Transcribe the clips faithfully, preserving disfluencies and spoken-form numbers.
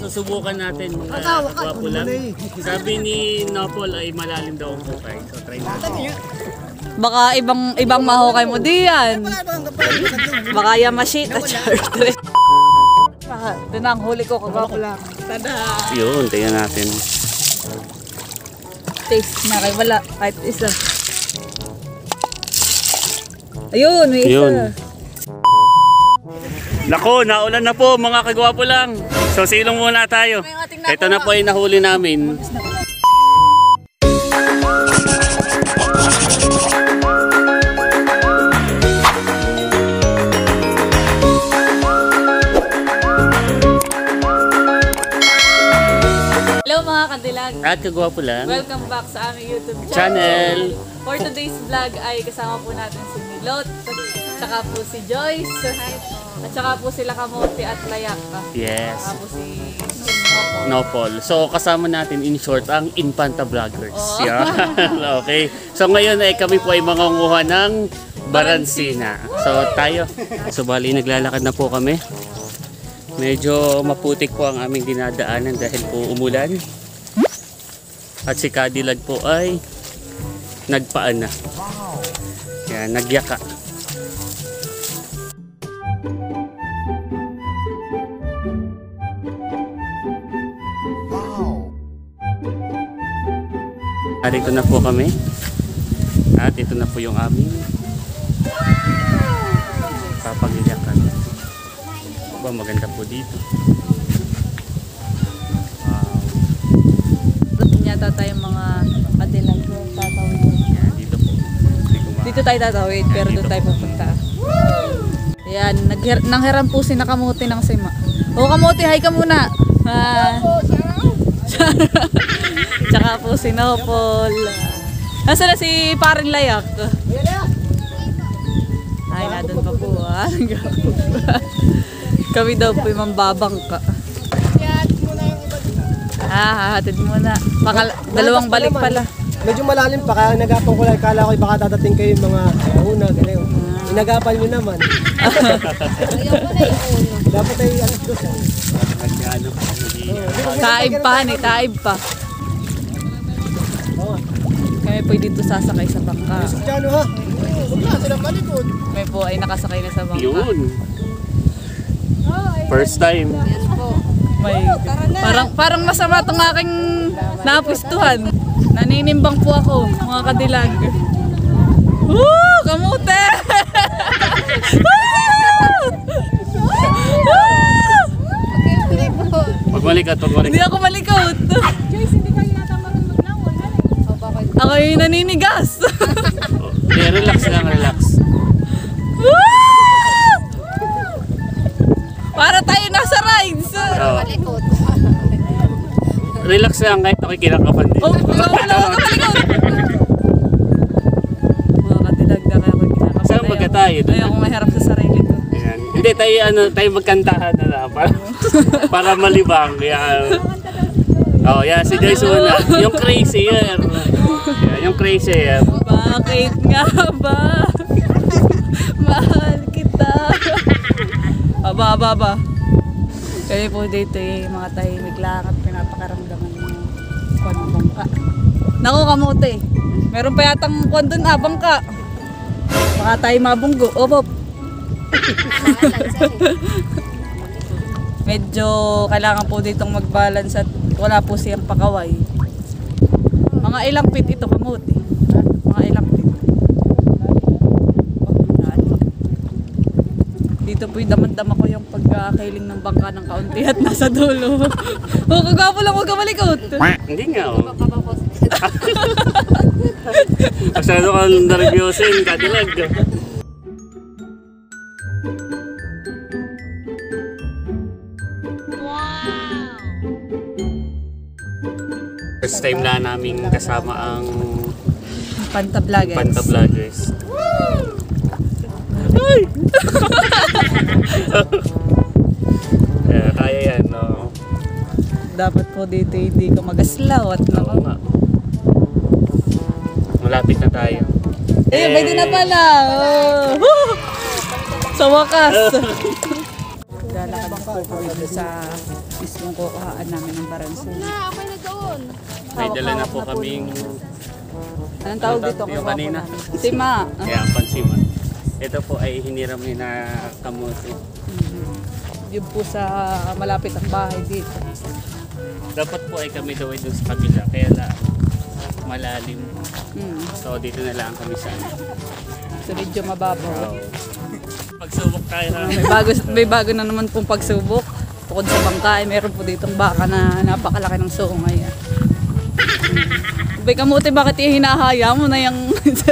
susubukan natin mga kagwapo lang. Sabi ni Nopol ay malalim daw ang hukay. So try natin. Baka ibang ibang mahukay mo diyan. Baka Yamashita charter. Ito na ang huli ko, kagwapo lang. Tada! Yun, tingnan natin. Taste na kay wala, kahit isa. Ayun, may isa. Yun. Nako, naulan na po mga kagwapo lang. So silong muna tayo. Ito na po ay nahuli namin. Hello mga kadilag. At kagwapo lang. Welcome back sa aming YouTube channel. Channel. For today's vlog ay kasama po natin si Milot, tsaka po si Joyce, at tsaka po sila Kamote at Layak. Yes. Tsaka po si Nopol. So kasama natin in short ang Infanta Vloggers. Oh. Yeah. Okay. So ngayon ay kami po ay mangunguha ng Baransina. So tayo. So bali naglalakad na po kami. Medyo maputik po ang aming dinadaanan dahil po umulan. At si Cadillac po ay nagpaan na. Yan, nagyaka. Narito na po kami. At ito na po yung aming papagyakan. Ba, maganda po dito. Wow. Doon yata tayong mga kadilag tatawid. Yan, dito po. Dito tayo tatawid, pero doon tayo pupunta. Ayan, nanghiram po si Nakamote ng sima. O Kamote, hi ka muna! Ah. Tsaka po si Nopol. Nasaan na si Paring Layak? Ay, nadun pa po ah. Kami daw po yung mambabangka. Ah, hahatid muna. Baka dalawang balik pala. Medyo malalim pa, kaya nagapang ko lang. Kala ko baka dadating kayo yung mga una, gano'n. Inagapan nyo naman. Dapat ay alas dos. Taib pa, ni taib pa. Kami po dito sasakay sa bangka. Diyan ha? Wala, silang malikod. Kami po ay nakasakay na sa bangka. Yun. First time. May, parang, parang masama itong aking napustuhan. Naninimbang po ako, mga kadilag. Woo! Kamote! Pagmalikot, pagmalikot. Hindi ako malikot. Joyce, hindi ka yata marunong maglangon. Ako yung naninigas. Okay, relax lang, relax. Para tayo nasa rides. Oh. Relax lang kahit ako'y kinakapan din. Oh, wala wala ako malikot. Mga kadilag na kaya ako kinakapan. Saan baga tayo? Ayaw akong maharap sa sarili ko. Ayan. Hindi, tayo, ano, tayo magkantahan na lang para, para malibang. Kaya, oh, yan, si Joyce una. Yung crazy yan. Yan, yung crazy yan. Bakit nga ba? Mahal kita. Aba, aba, aba. Kaya po dito eh, mga tahimik lang at pinapakaramdaman ng kwan ng bangka. Naku, Kamote. Meron pa yatang kwan doon, ah, bangka. Baka tayo mabunggo. Opo. Medyo kailangan po ditong mag-balance at wala po siyang pakaway. Mga ilang feet ito, Kamote. Mga ilang feet. Dito po yung damandama ko yung pagkakailing ng bangka ng kaunti at nasa dulo. O, kagwapo lang, huwag ka malikot. Hindi nga, oh. Masyado kang nervyosin, Cadillac. First time na namin kasama ang Infanta Vloggers. Infanta Vloggers. Ay! Yeah, kaya yan, no? Dapat po dito hindi ko magaslaw at Oo naku. nga. Malapit na tayo. Eh, pwede na pala. Oh. Sa wakas. Lalakad po kami sa mismong kukuhaan namin ng baransina. Na, okay na doon. May dala na Hawak-hawak po na po kaming Anong tawag Anong dito? tawag yung kanina? Sima. kaya pansima. Ito po ay hiniram ni na kamote. Yun po sa malapit ang bahay dito. Dapat po ay kami daw ay doon sa kabila. Kaya lang malalim. Mm. So dito na lang kami sa So medyo mababaw. so, pagsubok tayo ha. May bago, may bago na naman pong pagsubok. Bukod sa bangka, ay meron po ditong baka na napakalaki ng sungay. Bay kamote, bakit yung hinahaya mo na yung...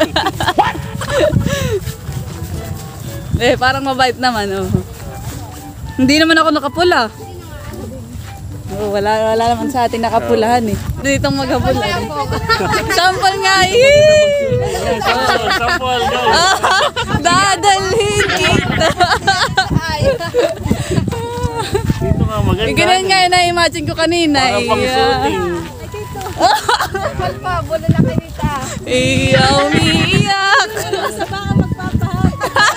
eh, parang mabait naman, oh. Hindi naman ako nakapula. Oh, wala, wala naman sa atin nakapulahan eh. Ditong maghapula. Eh. Sample nga eh! So, sample, go! Dadalhin kita! Dito nga maganda. Eh, ganun nga yung na-imagine ko kanina. Para pang Iya. shooting. Mahal pa, bola na kayo nita. Iya, umiiyak. Sa baka magpapahat.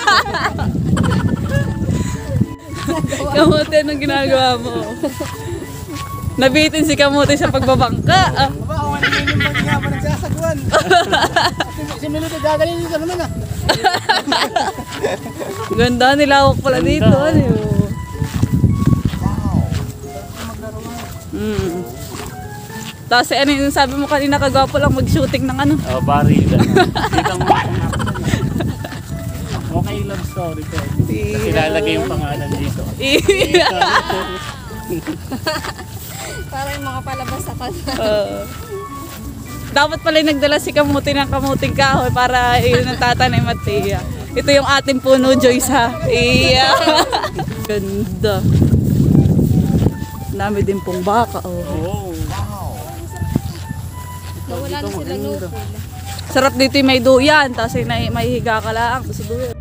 Kamote, anong ginagawa mo? Nabitin si Kamote sa pagbabangka. Ah. Aba, ako ano yung bang nga pa nagsasagwan. Si Minuto gagaling dito naman ah. Ganda, nilawak pala Ganda. dito. Ano yun? Mm. Tapos ano yung sabi mo kanina, kagwapo lang mag-shooting ng ano. Oh, bari. Dito mo. Okay, love story ko. Kasi lalagay yung pangalan dito. Iya. Para yung mga palabas sa kanila. Oo. Dapat pala yung nagdala si Kamote ng kamuting kahoy para yun ang tatanay Matia. Ito yung ating puno, Joyce ha. Iya. Ganda. Dami din pong baka. Oh. Oh. Nawala na sila lupol. Sarap dito yung may duyan. Tapos yung may, may higa ka lang. Tapos duyan.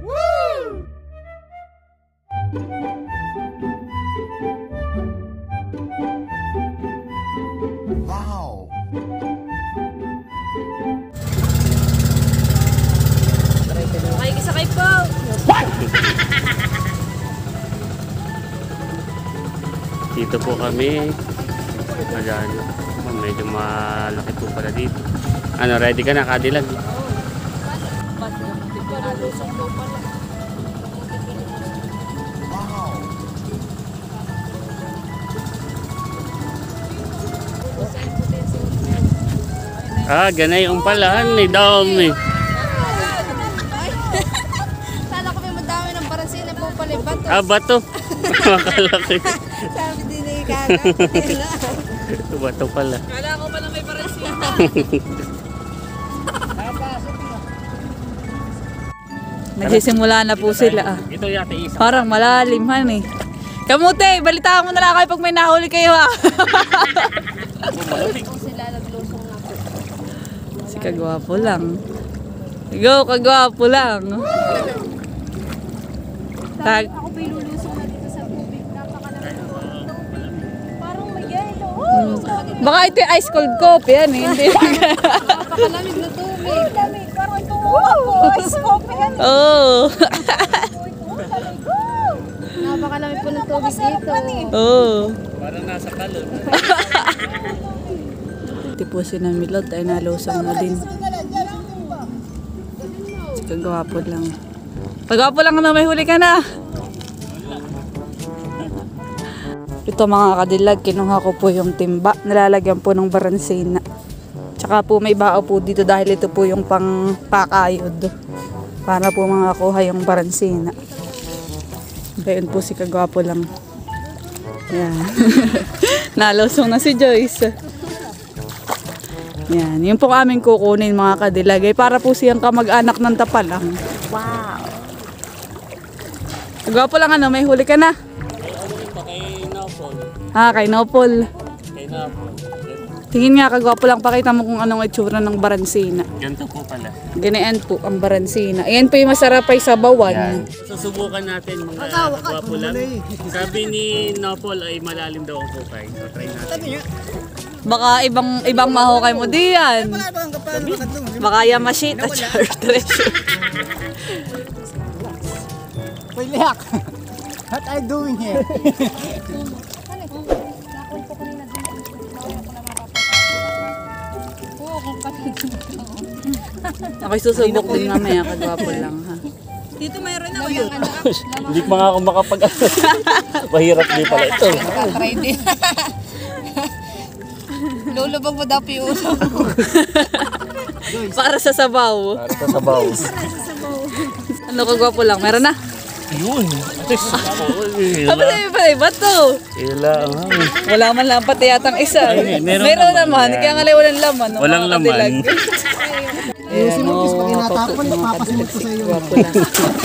Makikisakay po. Dito po kami. Ayan. Oh, medyo malaki po pala dito. Ano, ready ka na, Kadilag? Ah, ganay yung palahan ni Dami. Sana ko may madami ng baransina po pala yung bato. Ah, bato. Makalaki. Sabi din na ikaga. Bato pala. Kala ko pala may parasya. Nagsisimula na po sila. Ah. Ito yata isa. Parang malalim han eh. Kamote, balitaan mo na lang kayo pag may nahuli kayo ha. Malamig. Sila naglusong na po. Si kagwapo lang. Go, kagwapo lang. Tag. Ako pa ilulusong na dito sa tubig. Napakalaki. Parang may yelo. Baka ito yung ice cold coffee yan eh. Hindi. Napakalamig na tubig. Lamig. Parang ito ako. Ice coffee yan. Oo. Napakalamig po ng tubig dito. Oo. Parang nasa kalon. Ito po si Namilot ay nalusong na din. Si kagwapo lang. Kagwapo lang na may huli ka na. Ito mga kadilag, kinuha ko po yung timba. Nalalagyan po ng baransina. Tsaka po may bao po dito dahil ito po yung pang pakayod. Para po mga kuha yung baransina. Gayon po si kagwapo lang. Yan. Nalusong na si Joyce. Yan. Yung po aming kukunin mga kadilag. Ay para po siyang kamag-anak ng tapalang. Wow. Kagwapo lang ano, may huli ka na. Kay Napol. Ah, kay Nopol. Kay Napol. Tingin nga, kagwapo lang, pakita mo kung anong itsura ng baransina. Ganito po pala. Ganyan po ang baransina. Ayan po yung masarap ay sabawan. Susubukan natin mga kagwapo lang. Sabi ni Napol ay malalim daw ang hukay. So try natin. Baka ibang ibang mahukay mo diyan. Baka Yamashita char treasure. Wait, Leak. What are you doing here? Ako'y susubok din mamaya, kagwapo lang ha. Dito mayroon na yun. Hindi pa nga ako makapag... Mahirap din pala ito. Try din. Lulubog mo daw piuso. Para sa sabaw. Para sa sabaw. Ano, kagwapo lang, meron na. Yun. Sabi na iba, iba to. Ila. Wala man lang pati yatang isa. Ay, meron Meron naman. naman, kaya nga walang laman. no, Walang mga laman. kadilag. Yung Ayan, sinupis, pag oh, inatapon, mga papasimot ko kadilag, sa iyo. gwapo lang.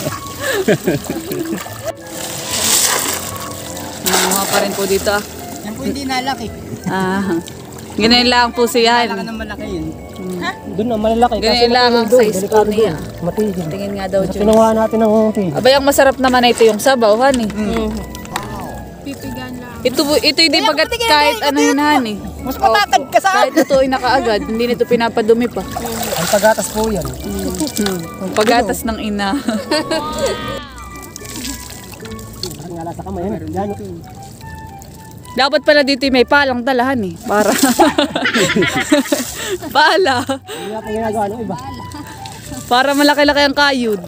Nanguha pa rin po dito ah. Yan po hindi nalaki. Ah, ganyan lang po siya. Kailangan ng malaki yun. Ha? Doon na malalaki. Ganyan lang ang size po niya. Matigil. Tingin nga daw, Jun. Kinuha natin ng tigil. Abay, ang masarap naman na ito yung sabaw, honey. Pipigan lang. Ito, ito hindi pagat kahit ano yun, honey. Mas matatag ka sa Kahit ito ay nakaagad, hindi nito pinapadumi pa. Ang tagatas po yan. Ang pagatas ng ina. Ang ngala sa kamay. Yan. Yan. Dapat pala dito may palang dalahan eh. Para. Pala. Hindi nga po ginagawa ng iba. Para malaki-laki ang kayod.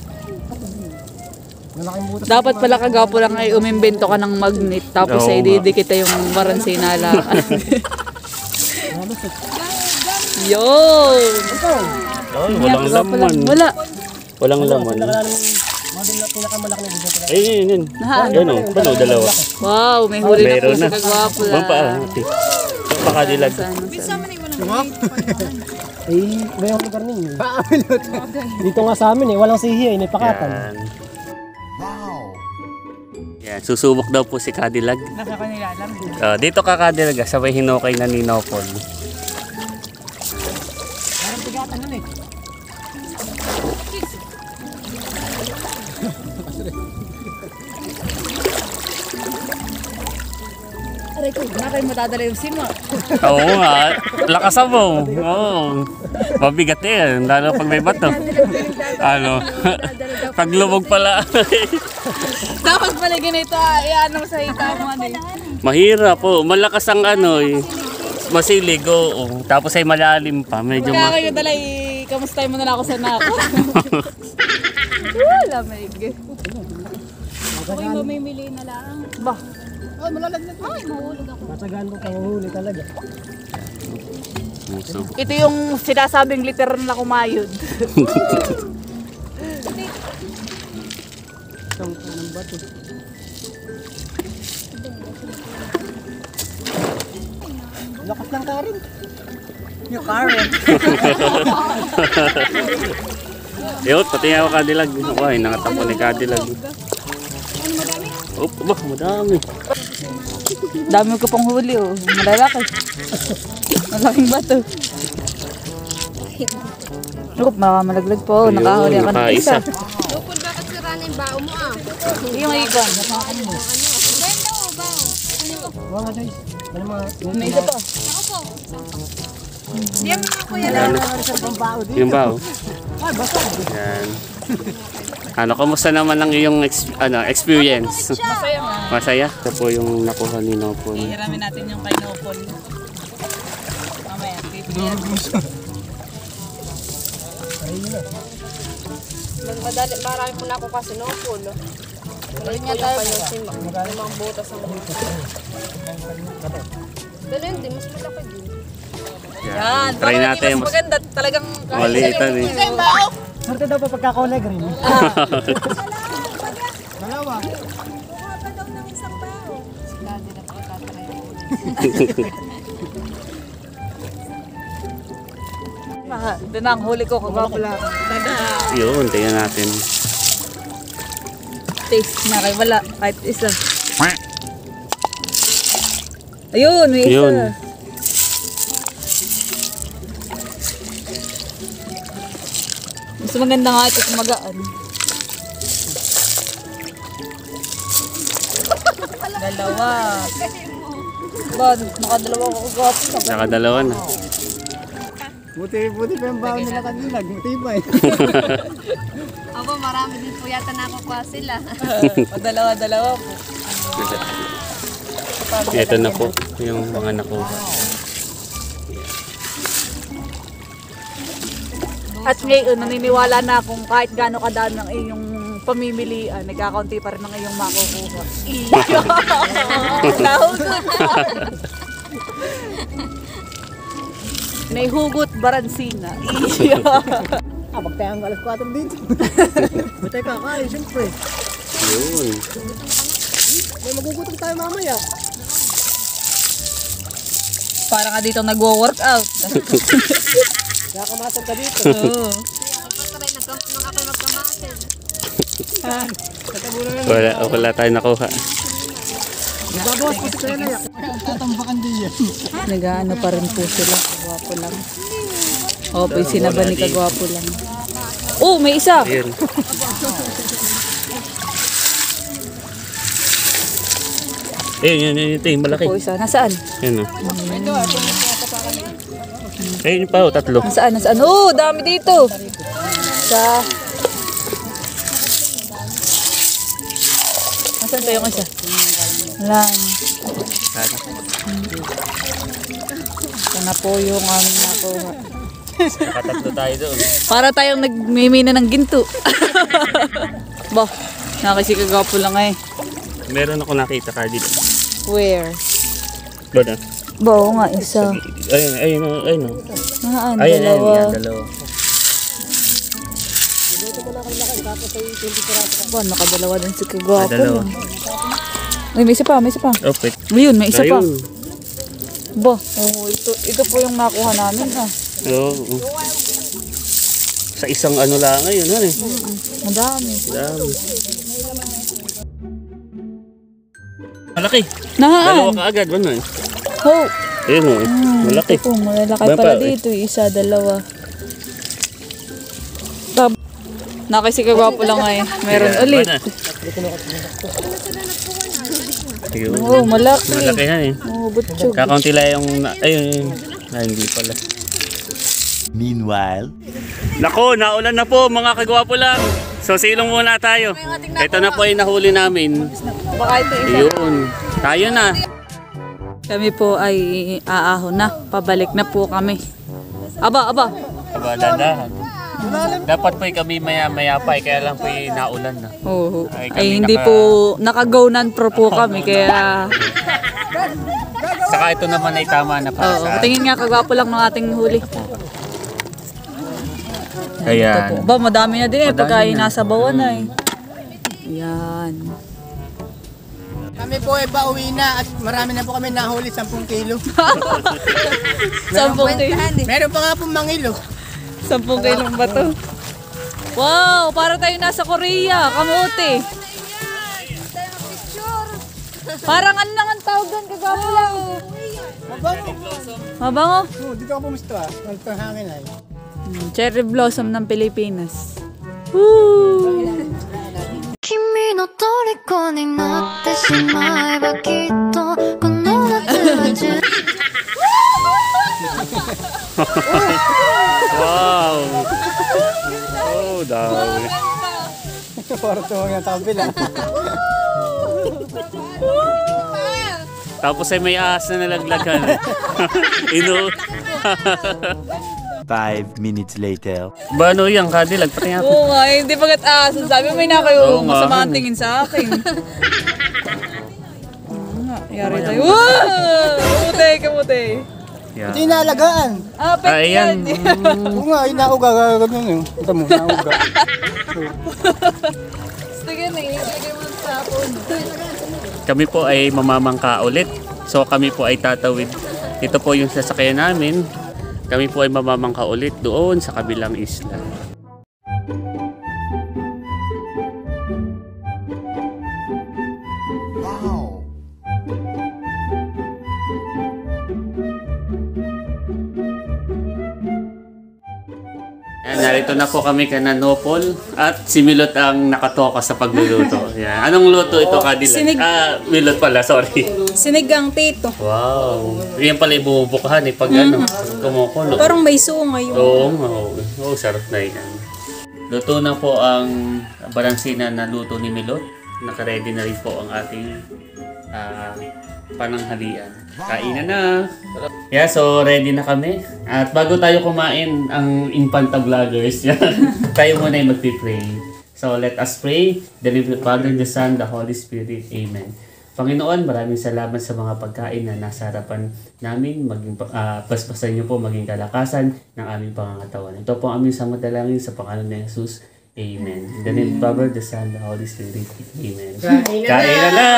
Malaking butas. Dapat pala kagapo lang ay umimbento ka ng magnet. Tapos Oo ay nga. didikita yung baransin na lang. Yun. Ay, walang Kagapo lang. laman. Wala. Walang laman. Model na pinakamalaki na dito. Ay, yun, yun. Nahan. Ano, ano, dalawa. Wow, may huli na po Meron si na. kagwapo Bang pa, lang. ate. Pakadilag. Sa ano, sa ano. Eh, may yung lugar ninyo. Dito nga sa amin eh, walang sihi eh, may pakatan. Yan. Yan, susubok daw po si Cadillac. Nasa kanila lang. Uh, dito ka Cadillac, ah, sabay hinukay na ni Nopol. Parang tigatan nun eh. Aray ko, na kayo matadala yung sima. Oo nga, lakas mo. Oo. Mabigat yan, lalo pag may bato. Ano, pag lumog pala. Dapat pala ganito, i-ano sa hita mo. Mahirap po, malakas ang ano eh. Masilig, oo. Tapos ay malalim pa, medyo Kaya ma... kayo dala, i-kamustay mo na lang ako sa nako. Wala, may Ako'y mamimili na lang. Ba, Ay, malalaglag. Ay, mahulog ako. Matsagaan mo panguhuli talaga. So, ito yung sinasabing literal na kumayod. Isang ng bato. Lakas ng karin. Yung karin. yun, pati nga ako Cadillac. Ay, nakatapo ni Cadillac. Ano madami? Oh, bah, madami. Dami ko pang huli oh. Malalaki. Malaking bato. Look, makamalaglag po. Ayun, Nakahuli ako ng nakaisa. isa. Lupon, bakit sira na yung bao mo ah? Yung iba. Ganda o, bao. Mga nga guys. Ano mga... May isa pa. Ako po. Diyan mga kuya Yan. Yung ba? oh? Ah, basta. Yan. Ano, kamusta naman ang iyong ex- ano, experience? Masaya nga. Masaya? Ito po yung nakuha ni Nopol. Ihiramin natin yung kay Nopol. Mamaya, pipilihan. Madali, marami po na ako kasi no po, no? Madali nga tayo pa yung sima. Limang butas ang butas. Dali hindi, mas malaki din. Yan. Try para natin. Mas maganda. Talagang Maliitan eh. Isa yung bao. Swerte daw pa pagkakulay green. Dalawa. Sila din na pagkakataray. Doon ang huli ko. Kagwapula. Yun, tingnan natin. Taste na kay wala. Kahit isa. Ayun, may isa. Yun. Mas maganda nga ito kumagaan. Dalawa. Ba, nakadalawa ko kagwapo. Saka dalawa na. Buti, buti pa yung baon nila kanila. Matibay. Aba, marami din po yata nakukuha sila. Dalawa-dalawa po. Ito na po yung mga nakuha. At ngayon, naniniwala na akong kahit gaano kadami ng iyong pamimilian, nagkakaunti pa rin ng iyong makukuha. Iya! Nahugot! Naihugot Baransina. Iya! Ah, magtayang alas kwatro dito. Matay kakain, siyempre. Yun. May magugutom tayo mamaya. Para nga dito nagwo-workout. Nakakamasan ka dito. Oo. Wala, wala tayo nakuha. Nagbabawas po si Kuya Nayak. Tatambakan din yan. Nag-ano pa rin po sila. Kagwapo lang. O, po sinaba ni kagwapo lang. Oh, may isa! Ayun. Ayun, yun, yun, ito yung malaki. Po isa. Nasaan? Ayun o. Ayun pa o, tatlo. Nasaan? Nasaan? Oh, dami dito! Sa... Nasaan pa yung isa? Lang. Ito na po yung aming nakuha. Nakatatlo tayo doon. Para tayong nagmimina ng ginto. Bah, nakakikagapo lang eh. Meron ako nakita ka dito. Where? Ba na? Ba, oo nga, isa. Ayun, ayun, ayun. Naan, Ayun, ayun, dalawa. yan, dalawa. Ba, nakadalawa din si kagwapo Ah, dalawa. lang. Ay, may isa pa, may isa pa. Oh, wait. Ayun, may isa pa. Ayun. Ba, oh, ito, ito po yung nakuha namin ah. Oo. Sa isang ano lang ngayon, ano eh. Madami. Dami. Malaki. Nahaan? Dalawa ka agad, ano eh. Ho! Ayun o, Hmm, malaki. ito po, malalaki Ba, pala pa- dito. Isa, dalawa. Tab Nakisigagwapo lang eh. Meron Ayan, ulit. ba na? Ayun. Oh, malaki. Malaki yan eh. Oh, butchog. Kakaunti lang yung, ayun, ayun. Ah, hindi pala. Meanwhile, Nako, naulan na po mga kagwapo lang. So silong muna tayo. Ito na po ay nahuli namin. Baka ito isa. Ayun. Tayo na. Kami po ay aahon na. Pabalik na po kami. Aba, aba. Aba, dandahan. Dapat po kami maya-maya pa eh, kaya lang po ay naulan na. Oo. Ay, Ay, kami hindi naka- po naka-go nan pro po kami. Kaya, Saka ito naman ay tama na para oo. sa... Tingin nga kagwapo lang ng ating huli. Kaya, Ba, madami na din eh. Madami Pagka na. inasabawan na eh. Yan. Kami po ay pauwi na at marami na po kami nahuli, sampung kilo. Sampung kilo. Meron pa nga pong mangilo. Sampung kilong ba to? Wow, para tayo nasa Korea. Kamote. Parang ano lang ang tawag doon, kagwapo lang. Mabango. Mabango. Oh, dito ako pumisto ah. Nagtang hangin ay. Hmm, cherry blossom ng Pilipinas. Woo! 君の虜になってしまえばきっとこの夏は充 wow! Oh, dami. Para tuwang yung tabi lang. Tapos ay may ahas na nalaglagan. Ino. five minutes later. Ba ano yan, kadilag? Pati nga. Oo nga, eh, hindi bagat aso. Sabi mo, may na kayo Oo nga. masama ang tingin sa akin. Oo nga, yari tayo. Wow! Kamuti, kamuti. Yeah. Ito yung naalagaan. Ah, pet Ah, yan. ayan. Oo nga, inauga, gagawin yun. Ito mo, nauga. Sige na, ilagay mo sa phone. Kami po ay mamamangka ulit. So kami po ay tatawid. Ito po yung sasakyan namin. Kami po ay mamamangka ulit doon sa kabilang isla. Yan, narito na po kami kay Nanopol at si Milot ang nakatoka sa pagluluto. Yan. Anong luto ito, Kadilag? Sinig. Ah, Milot pala, sorry. Sinigang tito. Wow. Yan pala ibubukahan eh pag ano, kumukulo. Parang may sungay yung... Oo, oo. Oo, sarap na yan. Luto na po ang baransina na luto ni Milot. Nakaready na rin po ang ating ah, pananghalian. Kainan na. Yeah, so ready na kami. At bago tayo kumain, ang Infanta Vloggers, yan, tayo muna yung magpipray. So let us pray. The name of the Father, the Son, the Holy Spirit. Amen. Panginoon, maraming salamat sa mga pagkain na nasa harapan namin. Maging uh, paspasan niyo po, maging kalakasan ng aming pangangatawan. Ito po ang aming samadalangin sa pangalan ni Jesus. Amen. In the name of the Father, the Son, the Holy Spirit. Amen. Kain na Kain na na!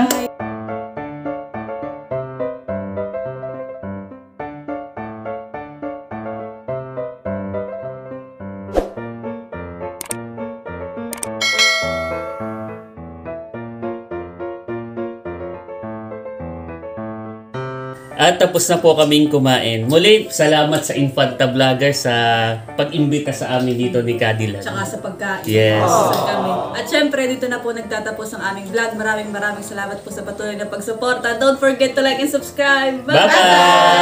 At tapos na po kaming kumain. Muli, salamat sa Infanta Vlogger sa pag-imbita sa amin dito ni Cadillac. Tsaka sa pagkain. Yes. Sa kami. At syempre, dito na po nagtatapos ang aming vlog. Maraming maraming salamat po sa patuloy na pagsuporta. Don't forget to like and subscribe. Bye! Bye-bye!